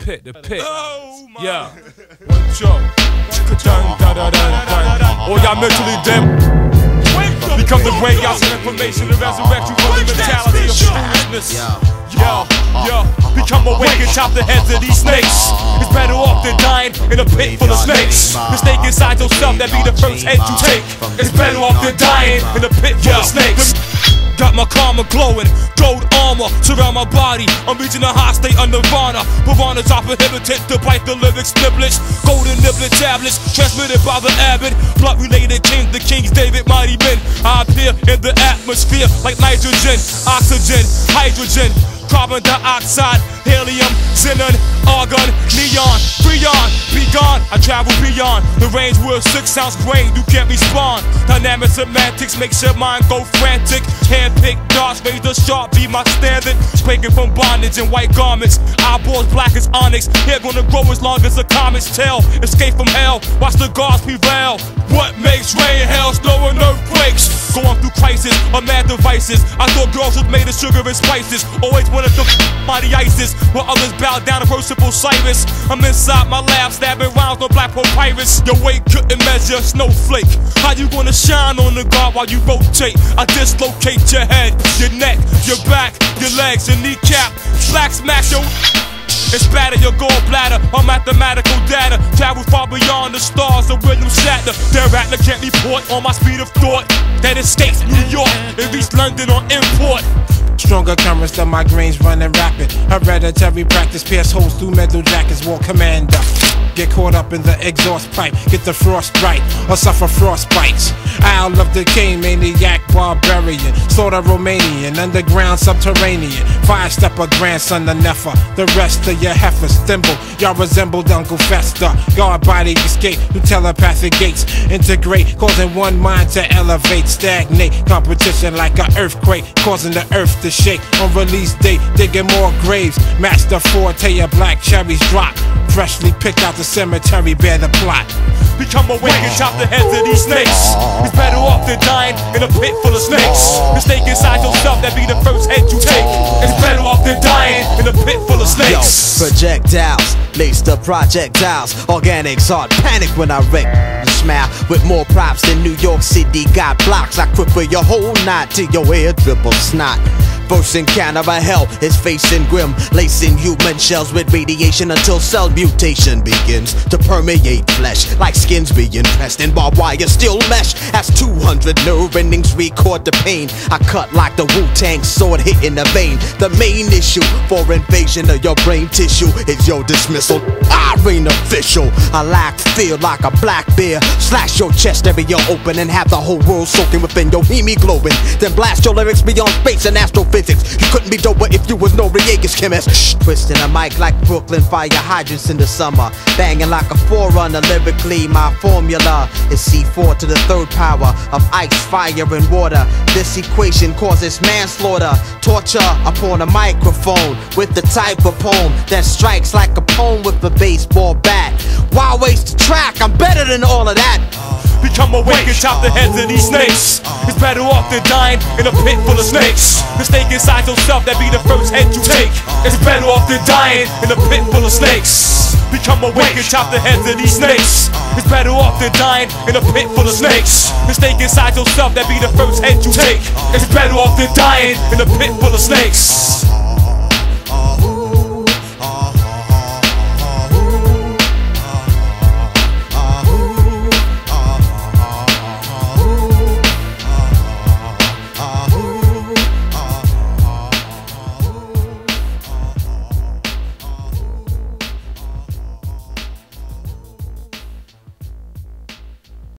pit. Oh my. Yeah. One joke. Or y'all mentally dim. Become the brain, y'all some information to resurrect you from the mentality of foolishness. Yo, become awake and chop the heads of these snakes. It's better off than dying in a pit full of snakes. Mistake inside yourself, that be the first head you take. It's better off than dying in a pit full of snakes. Got my karma glowing, gold armor surround my body. I'm reaching a high state of nirvana. Piranhas are prohibited to bite the lyrics niblets. Golden niblet tablets transmitted by the avid. Blood related kings, the kings, David, mighty men. I appear in the atmosphere like nitrogen, oxygen, hydrogen, carbon dioxide, helium, xenon, argon, neon, freon, be gone. I travel beyond the range where a 6-ounce grain you can't respond. Dynamic semantics makes your mind go frantic. Hand-picked darts, razor sharp be my standard. Breaking from bondage in white garments, eyeballs black as onyx. Hair gonna grow as long as a comet's tail. Escape from hell, watch the gods prevail. What makes rain, hail, snow, and earthquakes? Going through crisis or mad devices. I thought girls was made of sugar and spices. Always wanted to by the ISIS, while others bow down to worship Osiris. I'm inside my lab stabbing rhymes on black papyrus. Your weight couldn't measure snowflake. How you gonna shine on the guard while you rotate? I dislocate your head, your neck, your back, your legs, your kneecap. Black smash your and spatter your gallbladder on mathematical data. Travel far beyond the stars of William Shatner. Their Rattler can't report on my speed of thought that escapes New York and reach London on import. Stronger currents, the migraines running rapid. Hereditary practice, pierce holes through metal jackets, war commander. Get caught up in the exhaust pipe, get the frost right, or suffer frostbites. Isle of Decay, maniac, barbarian. Slaughter Romanian, underground, subterranean. Fire-stepper, grandson of Nefer. The rest of your heifers, thimble. Y'all resembled Uncle Fester. Guard body escape through telepathic gates. Integrate, causing one mind to elevate. Stagnate, competition like an earthquake, causing the earth to shake. On release date, digging more graves. Master forte of black cherries drop. Freshly picked out the cemetery, bear the plot. Become awake and chop the heads of these snakes. It's better off than dying in a pit full of snakes. Mistake inside yourself, that be the first head you take. It's better off than dying in a pit full of snakes. Yo, projectiles, laced up projectiles. Organics hard panic when I wreck the smile. With more props than New York City got blocks. I cripple your whole knot till your hair dribbles snot. First encounter of hell is facing grim, lacing human shells with radiation until cell mutation begins to permeate flesh like skins being pressed and barbed wire steel mesh. As 200 nerve endings record the pain, I cut like the wu-tang sword hitting the vein. The main issue for invasion of your brain tissue is your dismissal. I ain't official. I lack fear like a black bear. Slash your chest area open and have the whole world soaking within your hemoglobin. Then blast your lyrics beyond space and astrophysics. You couldn't be doper if you was no Noriaga's chemist. Twisting a mic like Brooklyn fire hydrants in the summer. Banging like a forerunner lyrically. My formula is C4 to the third power of ice, fire, and water. This equation causes manslaughter. Torture upon a microphone with the type of poem that strikes like a poem with a baseball bat. Why waste the track? I'm better than all of that. Become awake and chop the heads of these snakes. It's better off than dying in a pit full of snakes. Mistake inside yourself, that be the first head you take. It's better off than dying in a pit full of snakes. Become awake and chop the heads of these snakes. It's better off than dying in a pit full of snakes. Mistake inside yourself, that be the first head you take. It's better off than dying in a pit full of snakes.